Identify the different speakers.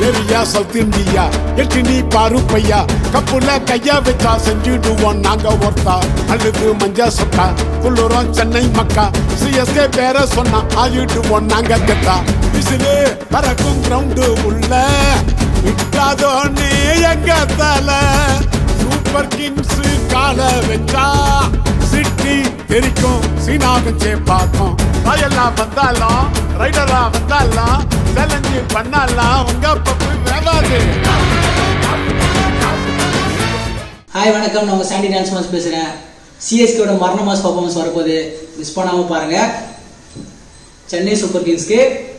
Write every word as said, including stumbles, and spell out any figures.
Speaker 1: Area south India எட்டு நீ பாரு பையா கப்புல கையா வச்சா செஞ்சுடுவோம் நாங்க ஒருத்தா அழுது மஞ்சா சொக்கா குள்ளுறோம் சென்னை மக்கா சிஎஸ்கே பேர சொன்னா ஆயிடுவோம் நாங்க கெத்தா விசிலு பறக்கும் கிரவுண்டு உள்ள விட்டாதோன்னே எங்க தலை சூப்பர் கிங்ஸ் கால வச்சா சிட்டி தெரிக்கும் சீனாவும் சேப்பாக்கும் வயலா வந்தாலும் ரைடரா வந்தாலும் சேலஞ்சு பண்ணாலாம் உங்க பப்பு வேவாது.
Speaker 2: ஹாய் வணக்கம், நான் சாண்டி டான்ஸ் மாஸ் பேசுறேன். சிஎஸ்கேவோட மரண மாஸ் பர்ஃபார்மன்ஸ் வரப்போகுது, மிஸ் பண்ணாம பாருங்க. சென்னை சூப்பர் கிங்ஸ்க்கு